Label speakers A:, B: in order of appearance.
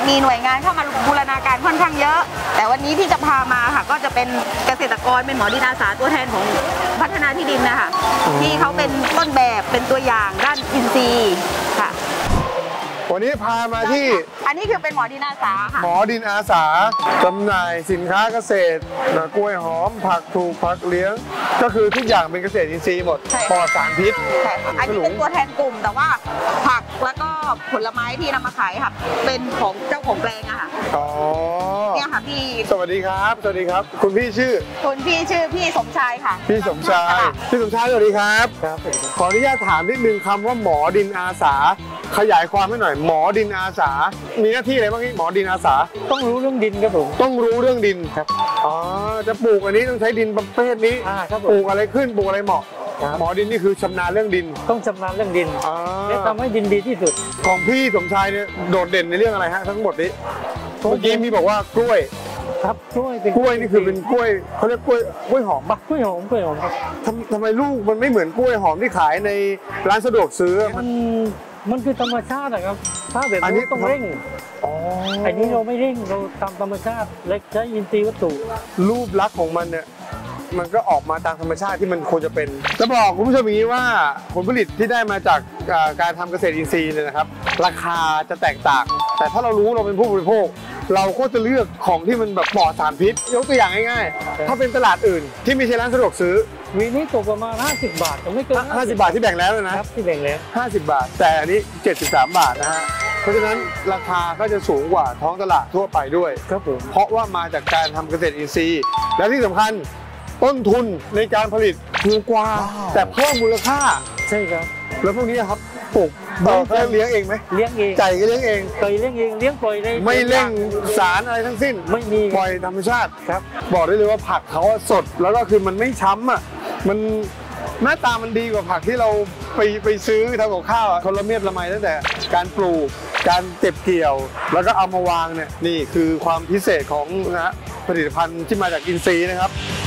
A: มีหน่วยงานเข้ามาบูรณาการค่อนข้างเยอะแต่วันนี้ที่จะพามาค่ะก็จะเป็นเกษตรกรเป็นหมอดินอาสาตัวแทนของพัฒนาที่ดินนะคะที่เขาเป็นต้นแบบเป็นตัวอย่างด้านอินทรีย์ค่ะ
B: วันนี้พามาที่
A: อันนี้คือเป็นหมอดินอาสาค่ะ
B: หมอดินอาสาจำหน่ายสินค้าเกษตรกล้วยหอมผักถูกผักเลี้ยงก็คือทุกอย่างเป็นเกษตรอินทรีย์หมดปลอดสารพิษ
A: อันนี้เป็นตัวแทนกลุ่มแต่ว่าผักแล้วก็ผลไม้ที่นำมาขายค่ะเป็นของเจ้าของแปลงอะค่ะ
B: อ๋อ
A: เนี่ยค่ะพี่
B: สวัสดีครับสวัสดีครับคุณพี่ชื่อ
A: พี่สมชายค่ะ
B: พี่สมชายสวัสดีครับขออนุญาตถามนิดนึงคำว่าหมอดินอาสาขยายความให้หน่อยหมอดินอาสามีหน้าที่อะไรบ้างพี่หมอดินอาสา
C: ต้องรู้เรื่องดินครับผม
B: ต้องรู้เรื่องดิน
C: ครับ
B: อ๋อจะปลูกอันนี้ต้องใช้ดินประเภทนี้ปลูกอะไรขึ้นปลูกอะไรเหมาะหมอดินนี่คือชำนาญเรื่องดิน
C: ต้องชำนาญเรื่องดินและทำให้ดินดีที่สุด
B: ของพี่สมชายเนี่ยโดดเด่นในเรื่องอะไรฮะทั้งหมดนี้เมื่อกี้พี่บอกว่ากล้วย
C: ครับกล้
B: วยนี่คือเป็นกล้วยเขาเรียกกล้วยหอมปะ
C: กล้วยหอมครับ
B: ทำไมลูกมันไม่เหมือนกล้วยหอมที่ขายในร้านสะดวกซื้อ
C: มันคือธรรมชาตินะครับถ้าแบบนี้ต้องเร่งอันนี้เราไม่เร่งเราตามธรรมชาติเล็กใช้อินทรีย์วัตถุ
B: รูปลักษณ์ของมันเนี่ยมันก็ออกมาตามธรรมชาติที่มันควรจะเป็นจะบอกคุณผู้ชมอย่างนี้ว่าผลผลิตที่ได้มาจากการทำเกษตรอินทรีย์เนี่ยนะครับราคาจะแตกต่างแต่ถ้าเรารู้เราเป็นผู้บริโภคเราก็จะเลือกของที่มันแบบปลอดสารพิษยกตัวอย่างง่ายๆถ้าเป็นตลาดอื่นที่ไม่ใช่ร้านสะดวกซื้อ
C: วีนี้ตกประมาณ50 บาทไม่เกิน
B: 50 บาทที่แบ่งแล้วนะครับ
C: ที่แบ่งแล้ว
B: 50 บาทแต่อันนี้73 บาทนะฮะเพราะฉะนั้นราคาก็จะสูงกว่าท้องตลาดทั่วไปด้วย
C: ครับผม
B: เพราะว่ามาจากการทำเกษตรอินทรีย์และที่สำคัญต้นทุนในการผลิตถูกกว่าแต่เพิ่มมูลค่า
C: ใช่ครับ
B: แล้วพวกนี้ครับปลูกเลี้ยงเองไหม
C: เลี้ยงเอง
B: ไก่ก็เลี้ยงเอง
C: ไก่เลี้ยงเองเลี้ยงปล่อยเลย
B: ไม่เร่งสารอะไรทั้งสิ้น
C: ไม่มี
B: ปล่อยธรรมชาติ
C: ครับ
B: บอกได้เลยว่าผักเขาสดแล้วก็คือมันไม่ช้ำอ่ะมันหน้าตามันดีกว่าผักที่เราไปซื้อทำกับข้าวคนละเมียดละไมตั้งแต่การปลูกการเก็บเกี่ยวแล้วก็เอามาวางเนี่ยนี่คือความพิเศษของผลิตภัณฑ์ที่มาจากอินทรีย์นะครับ